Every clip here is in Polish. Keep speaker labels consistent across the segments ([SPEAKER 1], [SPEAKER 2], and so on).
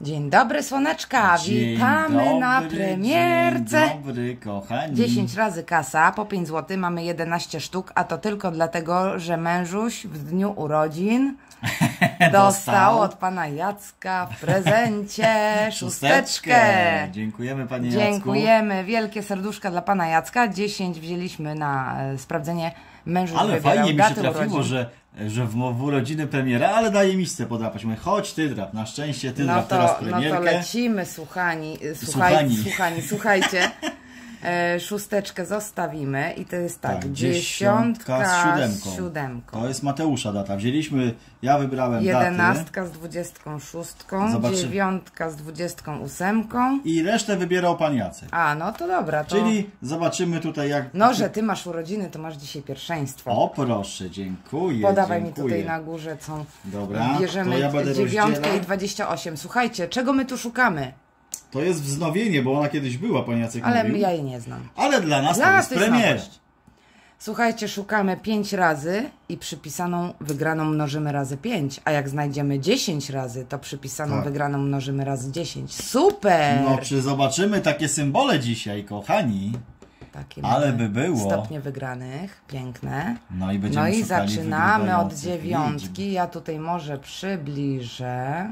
[SPEAKER 1] Dzień dobry, słoneczka! Witamy na premierce!
[SPEAKER 2] Dzień dobry, kochani!
[SPEAKER 1] 10 razy kasa, po 5 zł, mamy 11 sztuk, a to tylko dlatego, że mężuś w dniu urodzin dostał od pana Jacka w prezencie szósteczkę.
[SPEAKER 2] Dziękujemy, panie Jacku.
[SPEAKER 1] Dziękujemy, wielkie serduszka dla pana Jacka. 10 wzięliśmy na sprawdzenie. Mężuś
[SPEAKER 2] ale
[SPEAKER 1] wybierał
[SPEAKER 2] fajnie mi się
[SPEAKER 1] daty
[SPEAKER 2] trafiło,
[SPEAKER 1] urodzin.
[SPEAKER 2] że w urodziny premiera, ale daje miejsce podrapać. Mówię, chodź ty drap, na szczęście ty drap teraz premierkę.
[SPEAKER 1] No to lecimy, słuchajcie. Szósteczkę zostawimy i to jest tak, dziesiątka z siódemką.
[SPEAKER 2] To jest Mateusza data. Wzięliśmy, ja wybrałem
[SPEAKER 1] 11 z 26, dziewiątka z 28.
[SPEAKER 2] I resztę wybierał pan Jacek.
[SPEAKER 1] A, no to dobra. To...
[SPEAKER 2] Czyli zobaczymy tutaj jak...
[SPEAKER 1] No, że ty masz urodziny, to masz dzisiaj pierwszeństwo.
[SPEAKER 2] O proszę, dziękuję.
[SPEAKER 1] Podawaj mi tutaj na górze, co
[SPEAKER 2] dobra,
[SPEAKER 1] bierzemy,
[SPEAKER 2] to ja będę
[SPEAKER 1] 9
[SPEAKER 2] rozdzielał.
[SPEAKER 1] i 28. Słuchajcie, czego my tu szukamy?
[SPEAKER 2] To jest wznowienie, bo ona kiedyś była, pan Jacek
[SPEAKER 1] Ale
[SPEAKER 2] mówił.
[SPEAKER 1] ja jej nie znam.
[SPEAKER 2] Ale dla nas to jest premiera.
[SPEAKER 1] Słuchajcie, szukamy 5 razy i przypisaną wygraną mnożymy razy 5. A jak znajdziemy 10 razy, to przypisaną wygraną mnożymy razy 10. Super!
[SPEAKER 2] No, czy zobaczymy takie symbole dzisiaj, kochani?
[SPEAKER 1] Takie
[SPEAKER 2] ale by było.
[SPEAKER 1] Stopnie wygranych, piękne.
[SPEAKER 2] No i będziemy szukali
[SPEAKER 1] zaczynamy od dziewiątki.
[SPEAKER 2] liczb.
[SPEAKER 1] Ja tutaj może przybliżę.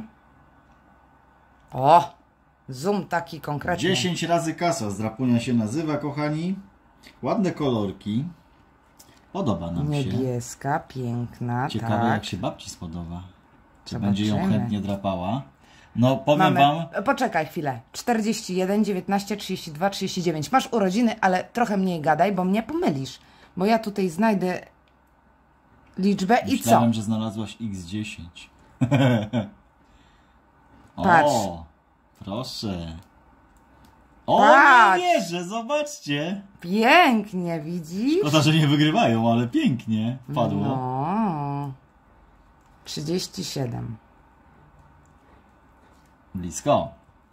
[SPEAKER 1] O! Zoom taki konkretny.
[SPEAKER 2] 10 razy kasa z drapunia się nazywa, kochani. Ładne kolorki. Podoba nam się.
[SPEAKER 1] Niebieska, piękna.
[SPEAKER 2] Ciekawe,
[SPEAKER 1] tak.
[SPEAKER 2] jak się babci spodoba. Czy
[SPEAKER 1] Zobaczymy.
[SPEAKER 2] będzie ją chętnie drapała. No, powiem
[SPEAKER 1] Mamy...
[SPEAKER 2] wam...
[SPEAKER 1] Poczekaj chwilę. 41, 19, 32, 39. Masz urodziny, ale trochę mniej gadaj, bo mnie pomylisz. Bo ja tutaj znajdę liczbę i co?
[SPEAKER 2] Myślałem, że znalazłaś x10.
[SPEAKER 1] Patrz.
[SPEAKER 2] O, proszę. O,
[SPEAKER 1] Patrz.
[SPEAKER 2] nie wierzę, zobaczcie.
[SPEAKER 1] Pięknie, widzisz?
[SPEAKER 2] Szkoda, że nie wygrywają, ale pięknie padło.
[SPEAKER 1] No. 37.
[SPEAKER 2] Blisko.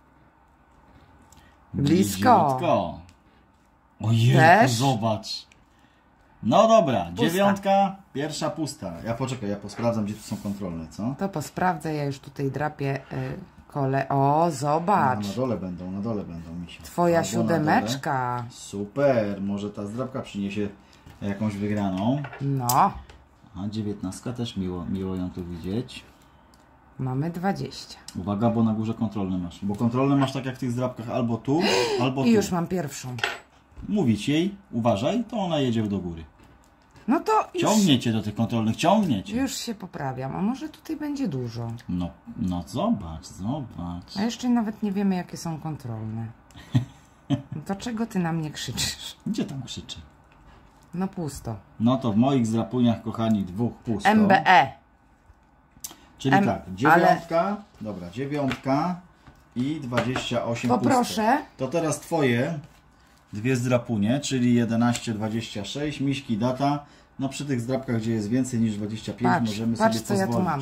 [SPEAKER 1] Blisko.
[SPEAKER 2] Ojej, zobacz. No dobra, pusta. Dziewiątka, pierwsza pusta. Ja posprawdzam, gdzie tu są kontrolne, co?
[SPEAKER 1] To posprawdzę, ja już tutaj drapię kole. O, zobacz.
[SPEAKER 2] No, na dole będą misia.
[SPEAKER 1] Twoja siódemeczka.
[SPEAKER 2] Super, może ta zdrapka przyniesie jakąś wygraną.
[SPEAKER 1] No.
[SPEAKER 2] A 19 też miło ją tu widzieć.
[SPEAKER 1] Mamy 20.
[SPEAKER 2] Uwaga, bo na górze kontrolne masz. Bo kontrolne masz tak jak w tych zdrapkach albo tu, albo tu.
[SPEAKER 1] I już mam pierwszą.
[SPEAKER 2] Mówić jej, uważaj, to ona jedzie do góry.
[SPEAKER 1] No to już...
[SPEAKER 2] Ciągniecie do tych kontrolnych, ciągniecie.
[SPEAKER 1] Już się poprawiam, a może tutaj będzie dużo.
[SPEAKER 2] No zobacz.
[SPEAKER 1] A jeszcze nawet nie wiemy, jakie są kontrolne. No to czego ty na mnie krzyczysz?
[SPEAKER 2] Gdzie tam krzyczy?
[SPEAKER 1] No pusto.
[SPEAKER 2] No to w moich zdrapuniach, kochani, dwóch pusto.
[SPEAKER 1] MBE.
[SPEAKER 2] Czyli tak, dziewiątka, dobra, dziewiątka i 28
[SPEAKER 1] poproszę.
[SPEAKER 2] Pusto. To teraz twoje dwie zdrapunie, czyli 11, 26, miśki, data. No przy tych zdrapkach, gdzie jest więcej niż 25, możemy sobie pozwolić.
[SPEAKER 1] Ja tu mam.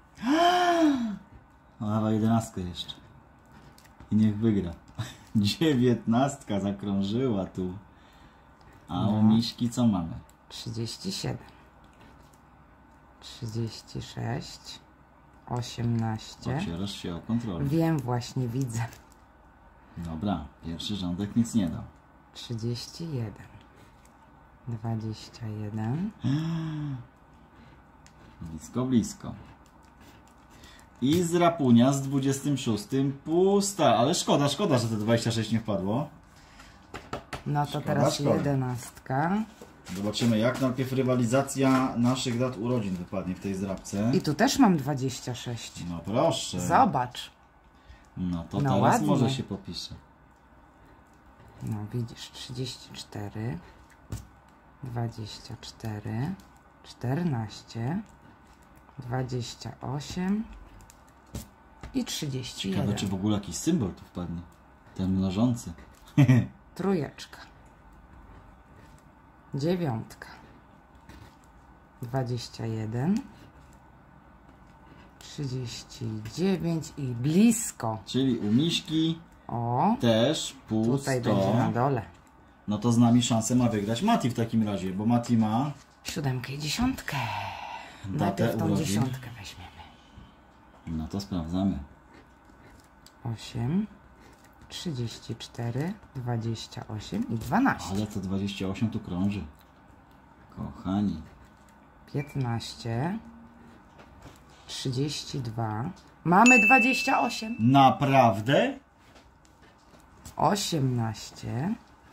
[SPEAKER 2] No dawaj 11 jeszcze. I niech wygra. 19 zakrążyła tu. A u miśki co mamy?
[SPEAKER 1] 37. 36. 18.
[SPEAKER 2] Ocierasz się o kontrolę.
[SPEAKER 1] Wiem, właśnie widzę.
[SPEAKER 2] Dobra, pierwszy rządek nic nie dał.
[SPEAKER 1] 31. 21.
[SPEAKER 2] Blisko. I z rapunia z 26 pusta, ale szkoda, że te 26 nie wpadło.
[SPEAKER 1] No to teraz 11.
[SPEAKER 2] Zobaczymy, jak najpierw rywalizacja naszych dat urodzin wypadnie w tej zdrapce.
[SPEAKER 1] I tu też mam 26.
[SPEAKER 2] No proszę.
[SPEAKER 1] Zobacz.
[SPEAKER 2] No to teraz
[SPEAKER 1] ładnie.
[SPEAKER 2] może się popisze.
[SPEAKER 1] No widzisz, 34, 24, 14, 28 i 31.
[SPEAKER 2] Ciekawe, czy w ogóle jakiś symbol tu wpadnie. Ten mnożący.
[SPEAKER 1] Trójeczka. Dziewiątka. 21. 39 i blisko.
[SPEAKER 2] Czyli u miśki
[SPEAKER 1] O,
[SPEAKER 2] też pusto.
[SPEAKER 1] tutaj będzie na dole.
[SPEAKER 2] No to z nami szansę ma wygrać Mati w takim razie, bo Mati ma
[SPEAKER 1] 7 i 10.
[SPEAKER 2] datę
[SPEAKER 1] Najpierw tą
[SPEAKER 2] urodzin.
[SPEAKER 1] 10 weźmiemy.
[SPEAKER 2] No to sprawdzamy.
[SPEAKER 1] 8, 34, 28 i 12.
[SPEAKER 2] Ale to 28 tu krąży. Kochani.
[SPEAKER 1] 15, 32. Mamy 28.
[SPEAKER 2] Naprawdę?
[SPEAKER 1] 18,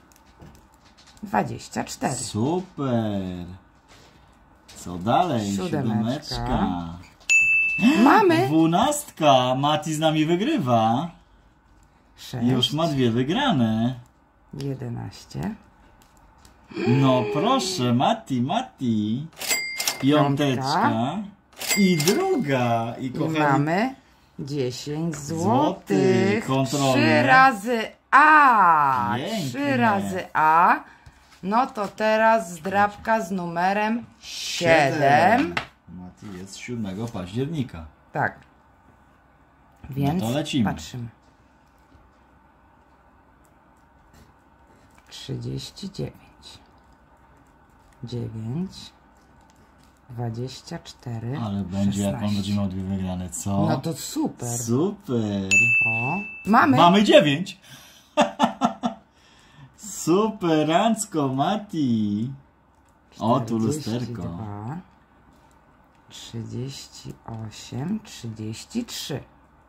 [SPEAKER 1] 24.
[SPEAKER 2] Super. Co dalej?
[SPEAKER 1] Siódemeczka. Mamy
[SPEAKER 2] 12. Mati z nami wygrywa.
[SPEAKER 1] 6,
[SPEAKER 2] Już ma 2 wygrane.
[SPEAKER 1] 11,
[SPEAKER 2] No proszę, Mati. Piąteczka. I druga. I
[SPEAKER 1] i
[SPEAKER 2] kochani,
[SPEAKER 1] mamy 10
[SPEAKER 2] Złotych.
[SPEAKER 1] złotych.
[SPEAKER 2] Kontrolnie.
[SPEAKER 1] 3 razy A.
[SPEAKER 2] Pięknie.
[SPEAKER 1] 3 razy A. No to teraz zdrabka z numerem 7.
[SPEAKER 2] Mati jest 7 października.
[SPEAKER 1] Tak. Więc
[SPEAKER 2] No to lecimy.
[SPEAKER 1] patrzymy. 39, 9, 24,
[SPEAKER 2] Ale będzie, jak on
[SPEAKER 1] 16.
[SPEAKER 2] będzie miał 2 wygrane, co?
[SPEAKER 1] No to super.
[SPEAKER 2] Super.
[SPEAKER 1] O, mamy.
[SPEAKER 2] Mamy 9. Superancko, Mati. O, tu lusterko.
[SPEAKER 1] 42, 38, 33,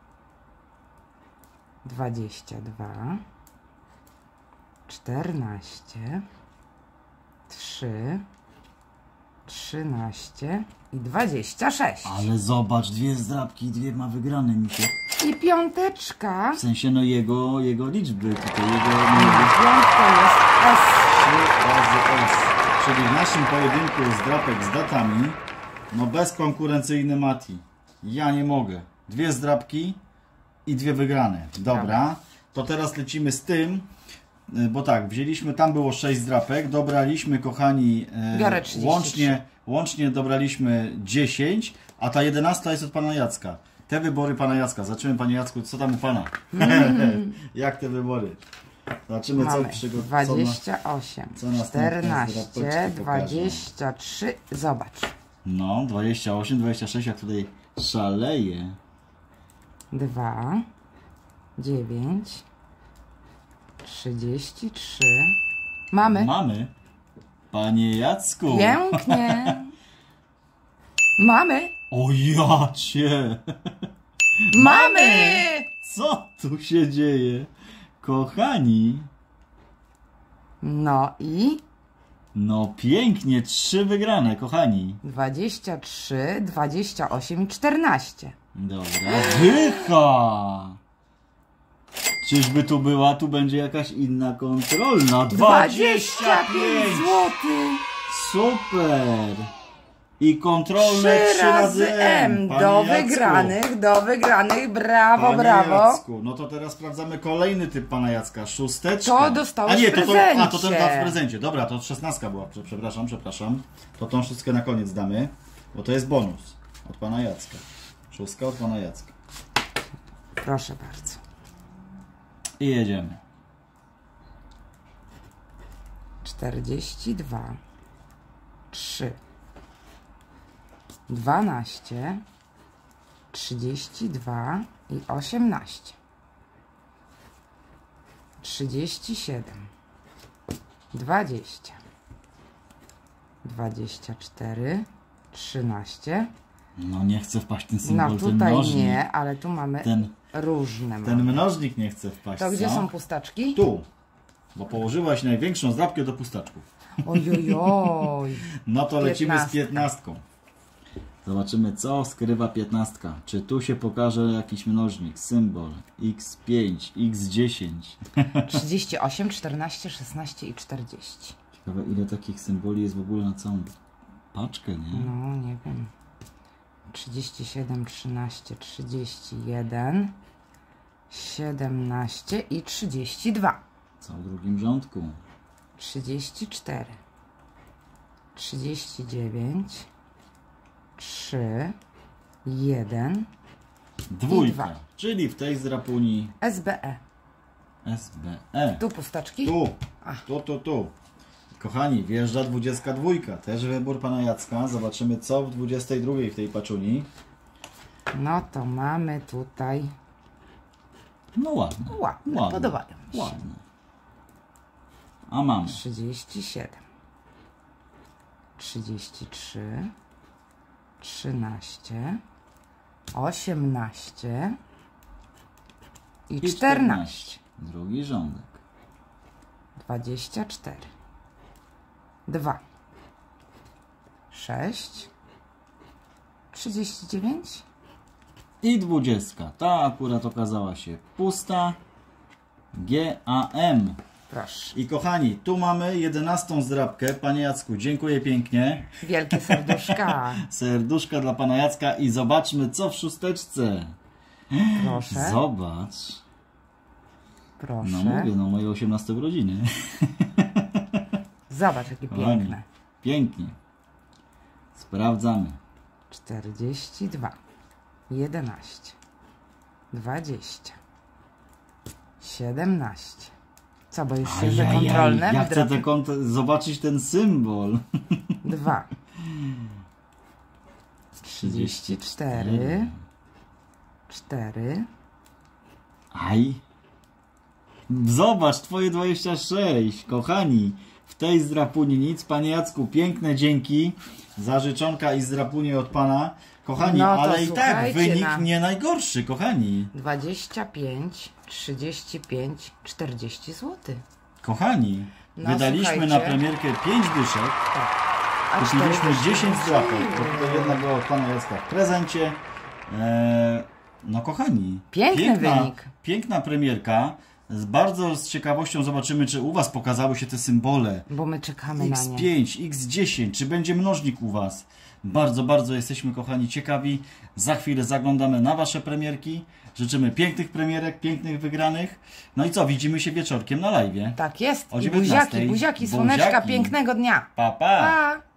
[SPEAKER 1] 22, 14, 3, 13 i 26.
[SPEAKER 2] Ale zobacz, 2 zdrabki i 2 ma wygrane, Misiek.
[SPEAKER 1] I piąteczka.
[SPEAKER 2] W sensie, no jego liczby, tutaj jego
[SPEAKER 1] Piątka jest S.
[SPEAKER 2] 3 razy S. Czyli w naszym pojedynku zdrapek z datami, no bezkonkurencyjny Mati. Ja nie mogę. 2 zdrapki i 2 wygrane. Dobra, to teraz lecimy z tym, bo tak, wzięliśmy, tam było 6 zdrapek, dobraliśmy, kochani,
[SPEAKER 1] Biorę 33.
[SPEAKER 2] łącznie dobraliśmy 10, a ta 11 jest od pana Jacka. Te wybory pana Jacka. Zobaczymy, panie Jacku, co tam u pana? Jak te wybory? Zobaczymy, co
[SPEAKER 1] Mamy
[SPEAKER 2] przygotowano.
[SPEAKER 1] 28,
[SPEAKER 2] co następne
[SPEAKER 1] 14,
[SPEAKER 2] zdrapeczki pokażą.
[SPEAKER 1] 23. Zobacz.
[SPEAKER 2] No, 28, 26, jak tutaj szaleje.
[SPEAKER 1] 2, 9, 33. Mamy.
[SPEAKER 2] Mamy. Panie Jacku.
[SPEAKER 1] Pięknie. Mamy.
[SPEAKER 2] O jacie.
[SPEAKER 1] Mamy.
[SPEAKER 2] Co tu się dzieje? Kochani.
[SPEAKER 1] No i
[SPEAKER 2] No pięknie, 3 wygrane, kochani.
[SPEAKER 1] 23, 28 i 14.
[SPEAKER 2] Dobra, dycha. Czyżby tu była, tu będzie jakaś inna kontrolna.
[SPEAKER 1] 25 zł.
[SPEAKER 2] Super. I kontrolne
[SPEAKER 1] 3 razy M.
[SPEAKER 2] Panie
[SPEAKER 1] Do
[SPEAKER 2] Jacku.
[SPEAKER 1] wygranych, do wygranych. Brawo,
[SPEAKER 2] Panie
[SPEAKER 1] brawo.
[SPEAKER 2] Jacku, no to teraz sprawdzamy kolejny typ pana Jacka. 6.
[SPEAKER 1] To dostałeś
[SPEAKER 2] A nie,
[SPEAKER 1] w
[SPEAKER 2] to
[SPEAKER 1] prezencie.
[SPEAKER 2] ten dał w prezencie. Dobra, to 16 była. Przepraszam. To tą 6 na koniec damy, bo to jest bonus od pana Jacka. 6 od pana Jacka.
[SPEAKER 1] Proszę bardzo.
[SPEAKER 2] I jedziemy.
[SPEAKER 1] 42, 3, 12, 32 i 18, 37, 20, 24, 13.
[SPEAKER 2] No nie chcę wpaść w ten symbol,
[SPEAKER 1] No
[SPEAKER 2] ten
[SPEAKER 1] tutaj
[SPEAKER 2] mnożnik.
[SPEAKER 1] nie, ale tu mamy
[SPEAKER 2] Ten
[SPEAKER 1] różne.
[SPEAKER 2] Ten mnożnik nie chce wpaść.
[SPEAKER 1] To gdzie
[SPEAKER 2] co?
[SPEAKER 1] są pustaczki?
[SPEAKER 2] Tu. Bo położyłaś największą zdrabkę do pustaczków.
[SPEAKER 1] Ojojoj.
[SPEAKER 2] No to lecimy z
[SPEAKER 1] 15.
[SPEAKER 2] 15. Zobaczymy, co skrywa 15. Czy tu się pokaże jakiś mnożnik, symbol x5, x10.
[SPEAKER 1] 38, 14, 16 i 40.
[SPEAKER 2] Ciekawe, ile takich symboli jest w ogóle na całą paczkę, nie?
[SPEAKER 1] No, nie wiem. 37, 13, 31, 17 i 32.
[SPEAKER 2] Co w drugim rządku?
[SPEAKER 1] 34, 39, 3, 1,
[SPEAKER 2] Dwójka.
[SPEAKER 1] dwa.
[SPEAKER 2] Czyli w tej zdrapuni
[SPEAKER 1] SBE.
[SPEAKER 2] SBE.
[SPEAKER 1] Tu pustaczki?
[SPEAKER 2] Tu. Kochani, wjeżdża 22. Też wybór pana Jacka. Zobaczymy, co w 22 w tej paczuni.
[SPEAKER 1] No to mamy tutaj
[SPEAKER 2] No ładne.
[SPEAKER 1] Ładne, podobają mi się.
[SPEAKER 2] Ładne. A mamy
[SPEAKER 1] 37, 33, 13, 18 i 14.
[SPEAKER 2] Drugi rządek.
[SPEAKER 1] 24, 2, 6, 39
[SPEAKER 2] I 20. Ta akurat okazała się pusta. GAM.
[SPEAKER 1] Proszę.
[SPEAKER 2] I kochani, tu mamy 11 zdrabkę. Panie Jacku, dziękuję pięknie.
[SPEAKER 1] Wielkie serduszka.
[SPEAKER 2] Serduszka dla pana Jacka i zobaczmy, co w szósteczce.
[SPEAKER 1] Proszę.
[SPEAKER 2] Zobacz.
[SPEAKER 1] Proszę.
[SPEAKER 2] No mówię, no moje 18 urodziny.
[SPEAKER 1] Zobacz, jakie piękne.
[SPEAKER 2] Pięknie. Sprawdzamy.
[SPEAKER 1] 42, 11, 20, 17. Co, bo już się kontrolne
[SPEAKER 2] Ja chcę zobaczyć ten symbol.
[SPEAKER 1] 2, 34, 4.
[SPEAKER 2] Aj. Zobacz, twoje 26, kochani. W tej zdrapunie nic. Panie Jacku, piękne dzięki za życzonka i zdrapunie od pana. Kochani,
[SPEAKER 1] No to
[SPEAKER 2] ale i tak
[SPEAKER 1] słuchajcie,
[SPEAKER 2] wynik nie najgorszy, kochani.
[SPEAKER 1] 25, 35, 40 zł.
[SPEAKER 2] Kochani,
[SPEAKER 1] No,
[SPEAKER 2] wydaliśmy
[SPEAKER 1] słuchajcie.
[SPEAKER 2] na premierkę 5 dyszek.
[SPEAKER 1] Tak. A
[SPEAKER 2] Kupiliśmy
[SPEAKER 1] 40
[SPEAKER 2] 10 zdrapek. Bo tutaj jedna była od pana Jacka w prezencie. No kochani.
[SPEAKER 1] Piękny wynik.
[SPEAKER 2] Piękna premierka. Bardzo z ciekawością zobaczymy, czy u was pokazały się te symbole.
[SPEAKER 1] Bo my czekamy na nie.
[SPEAKER 2] X5, X10, czy będzie mnożnik u was? Bardzo, bardzo jesteśmy, kochani, ciekawi. Za chwilę zaglądamy na wasze premierki. Życzymy pięknych premierek, pięknych wygranych. No i co, widzimy się wieczorkiem na live'ie.
[SPEAKER 1] Tak jest.
[SPEAKER 2] O
[SPEAKER 1] I
[SPEAKER 2] 19:00.
[SPEAKER 1] buziaki, buziaki, słoneczka,
[SPEAKER 2] Buziaki.
[SPEAKER 1] pięknego dnia.
[SPEAKER 2] Pa, pa!
[SPEAKER 1] Pa!